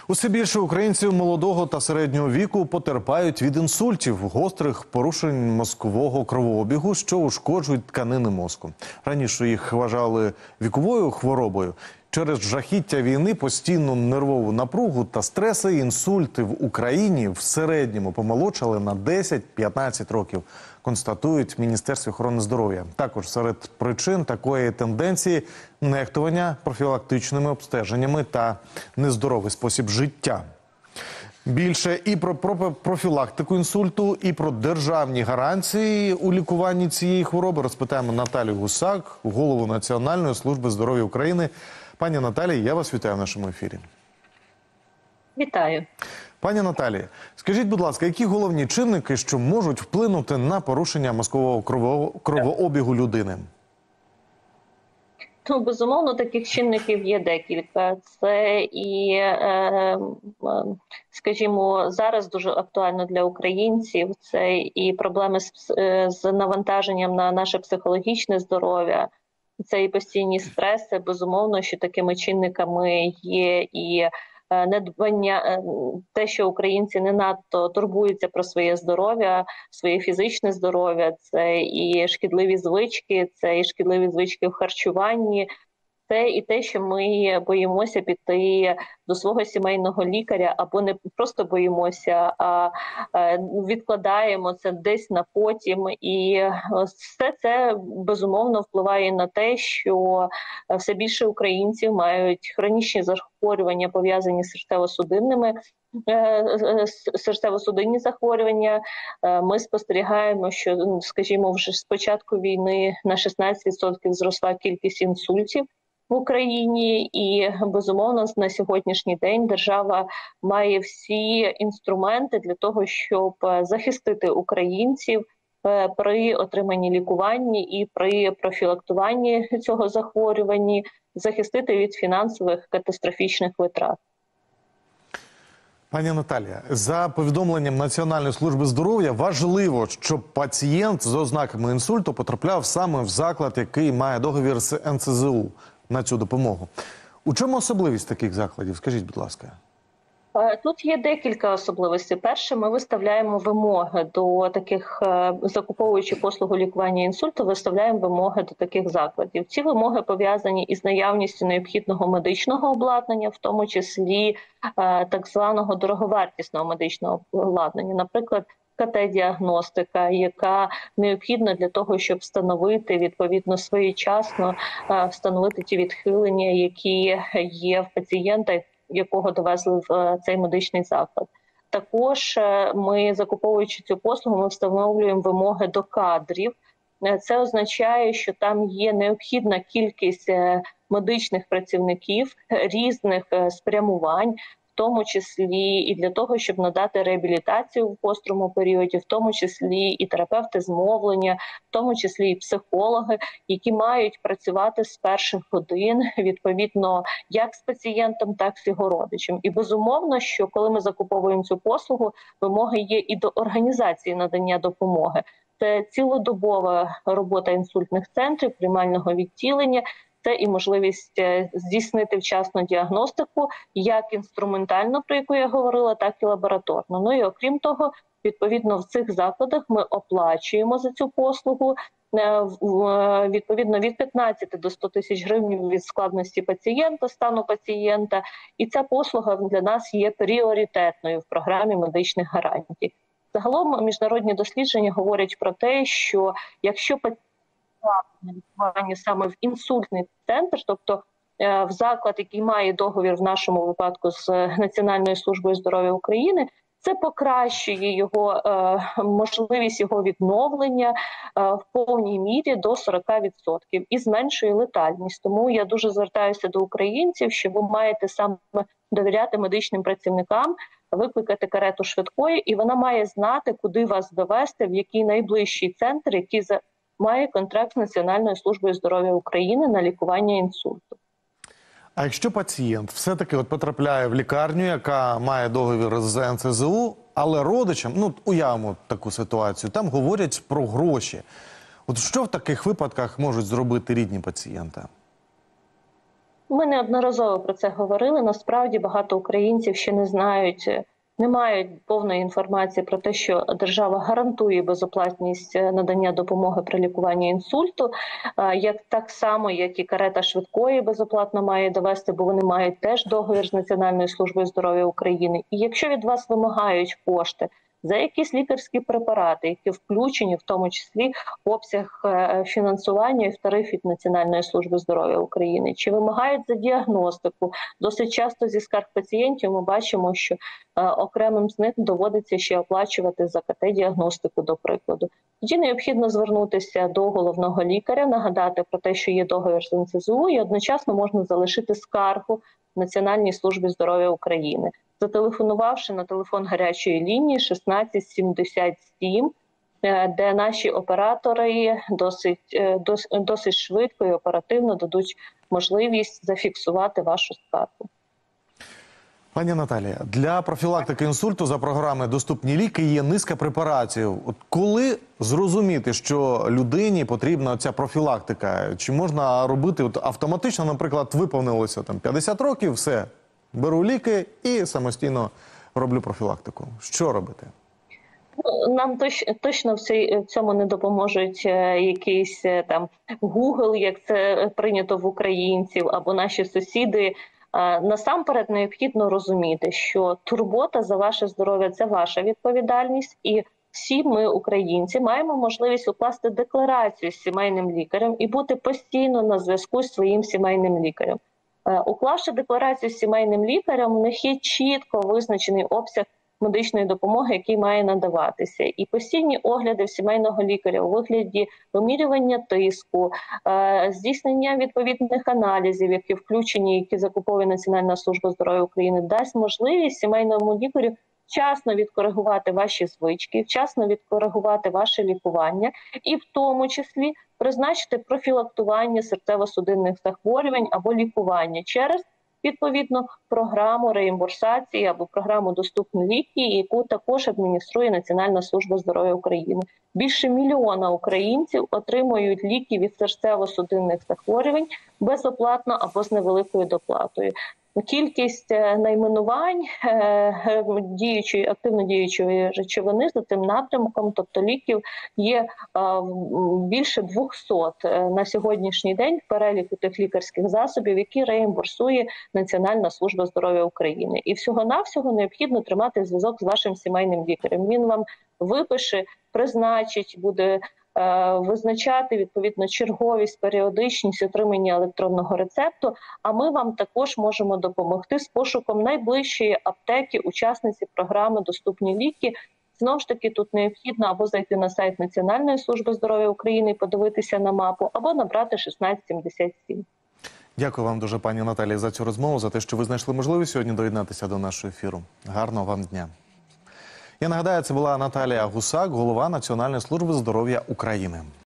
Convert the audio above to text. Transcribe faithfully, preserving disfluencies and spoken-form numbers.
Усе більше українців молодого та середнього віку потерпають від інсультів, гострих порушень мозкового кровообігу, що ушкоджують тканини мозку. Раніше їх вважали віковою хворобою. Через жахіття війни, постійну нервову напругу та стреси інсульти в Україні в середньому помолодшали на десять-п'ятнадцять років, констатують в Міністерстві охорони здоров'я. Також серед причин такої тенденції – нехтування профілактичними обстеженнями та нездоровий спосіб життя. Більше і про профілактику інсульту, і про державні гарантії у лікуванні цієї хвороби розпитаємо Наталію Гусак, голову Національної служби здоров'я України. Пані Наталія, я вас вітаю в нашому ефірі. Вітаю. Пані Наталія, скажіть, будь ласка, які головні чинники, що можуть вплинути на порушення мозкового кровообігу людини? Ну, безумовно, таких чинників є декілька. Це і, е, скажімо, зараз дуже актуально для українців. Це і проблеми з, з навантаженням на наше психологічне здоров'я. Це і постійні стреси. Безумовно, що такими чинниками є і недбання, те, що українці не надто турбуються про своє здоров'я, своє фізичне здоров'я, це і шкідливі звички, це і шкідливі звички в харчуванні, це і те, що ми боїмося піти до свого сімейного лікаря, або не просто боїмося, а відкладаємо це десь на потім. І все це, безумовно, впливає на те, що все більше українців мають хронічні захворювання, пов'язані з серцево-судинними, серцево-судинні захворювання. Ми спостерігаємо, що, скажімо, вже з початку війни на шістнадцять відсотків зросла кількість інсультів в Україні, і, безумовно, на сьогоднішній день держава має всі інструменти для того, щоб захистити українців при отриманні лікування і при профілактуванні цього захворювання, захистити від фінансових катастрофічних витрат. Пані Наталія, за повідомленням Національної служби здоров'я, важливо, щоб пацієнт з ознаками інсульту потрапляв саме в заклад, який має договір з ен це зе у на цю допомогу. У чому особливість таких закладів? Скажіть, будь ласка. Тут є декілька особливостей. Перше, ми виставляємо вимоги до таких, закуповуючи послугу лікування інсульту, виставляємо вимоги до таких закладів. Ці вимоги пов'язані із наявністю необхідного медичного обладнання, в тому числі так званого дороговартісного медичного обладнання. Наприклад, ка те-діагностика, яка необхідна для того, щоб встановити, відповідно, своєчасно встановити ті відхилення, які є в пацієнта, якого довезли в цей медичний заклад. Також ми, закуповуючи цю послугу, ми встановлюємо вимоги до кадрів. Це означає, що там є необхідна кількість медичних працівників різних спрямувань, в тому числі і для того, щоб надати реабілітацію в гострому періоді, в тому числі і терапевти з мовлення, в тому числі і психологи, які мають працювати з перших годин, відповідно, як з пацієнтом, так і з його родичем. І безумовно, що коли ми закуповуємо цю послугу, вимоги є і до організації надання допомоги. Це цілодобова робота інсультних центрів, приймального відділення, це і можливість здійснити вчасну діагностику, як інструментально, про яку я говорила, так і лабораторно. Ну і окрім того, відповідно, в цих закладах ми оплачуємо за цю послугу відповідно від п'ятнадцяти до ста тисяч гривень від складності пацієнта, стану пацієнта. І ця послуга для нас є пріоритетною в програмі медичних гарантій. Загалом міжнародні дослідження говорять про те, що якщо пацієнт на лікування саме в інсультний центр, тобто в заклад, який має договір в нашому випадку з Національною службою здоров'я України, це покращує його е, можливість його відновлення е, в повній мірі до сорока відсотків і зменшує летальність. Тому я дуже звертаюся до українців, що ви маєте саме довіряти медичним працівникам, викликати карету швидкої, і вона має знати, куди вас довести, в який найближчий центр, який за має контракт з Національною службою здоров'я України на лікування інсульту. А якщо пацієнт все-таки от потрапляє в лікарню, яка має договір з ен це зе у, але родичам, ну, уявимо таку ситуацію, там говорять про гроші. От що в таких випадках можуть зробити рідні пацієнта? Ми неодноразово про це говорили. Насправді багато українців ще не знають, не мають повної інформації про те, що держава гарантує безоплатність надання допомоги при лікуванні інсульту, як так само, як і карета швидкої безоплатно має довести, бо вони мають теж договір з Національною службою здоров'я України. І якщо від вас вимагають кошти за якісь лікарські препарати, які включені, в тому числі обсяг фінансування і в тариф від Національної служби здоров'я України, чи вимагають за діагностику. Досить часто зі скарг пацієнтів ми бачимо, що е, окремим з них доводиться ще оплачувати за ка те-діагностику, до прикладу. Тоді необхідно звернутися до головного лікаря, нагадати про те, що є договір з ен це зе у, і одночасно можна залишити скаргу Національній службі здоров'я України, зателефонувавши на телефон гарячої лінії шістнадцять сімдесят сім, де наші оператори досить, досить швидко і оперативно дадуть можливість зафіксувати вашу скаргу. Пані Наталія, для профілактики інсульту за програми «Доступні ліки» є низка препаратів. От коли зрозуміти, що людині потрібна ця профілактика? Чи можна робити от автоматично, наприклад, виповнилося там п'ятдесят років, все, беру ліки і самостійно роблю профілактику? Що робити? Нам точ, точно в, цій, в цьому не допоможуть якийсь там Google, як це прийнято в українців, або наші сусіди. Насамперед необхідно розуміти, що турбота за ваше здоров'я – це ваша відповідальність, і всі ми, українці, маємо можливість укласти декларацію з сімейним лікарем і бути постійно на зв'язку з своїм сімейним лікарем. Уклавши декларацію з сімейним лікарем, у них є чітко визначений обсяг медичної допомоги, який має надаватися. І постійні огляди в сімейного лікаря у вигляді вимірювання тиску, здійснення відповідних аналізів, які включені, які закуповує Національна служба здоров'я України, дасть можливість сімейному лікарю вчасно відкоригувати ваші звички, вчасно відкоригувати ваше лікування і в тому числі призначити профілактування серцево-судинних захворювань або лікування через відповідно програму реімбурсації або програму «Доступні ліки», яку також адмініструє Національна служба здоров'я України. Більше мільйона українців отримують ліки від серцево-судинних захворювань безоплатно або з невеликою доплатою. Кількість найменувань діючої, активно діючої речовини за цим напрямком, тобто ліків, є більше двохсот на сьогоднішній день в переліку тих лікарських засобів, які реімбурсує Національна служба здоров'я України. І всього-навсього необхідно тримати зв'язок з вашим сімейним лікарем. Він вам випише, призначить, буде визначати відповідно черговість, періодичність отримання електронного рецепту, а ми вам також можемо допомогти з пошуком найближчої аптеки, учасниці програми «Доступні ліки». Знову ж таки, тут необхідно або зайти на сайт Національної служби здоров'я України і подивитися на мапу, або набрати шістнадцять сімдесят сім. Дякую вам дуже, пані Наталії, за цю розмову, за те, що ви знайшли можливість сьогодні доєднатися до нашого ефіру. Гарного вам дня. Я нагадаю, це була Наталія Гусак, голова Національної служби здоров'я України.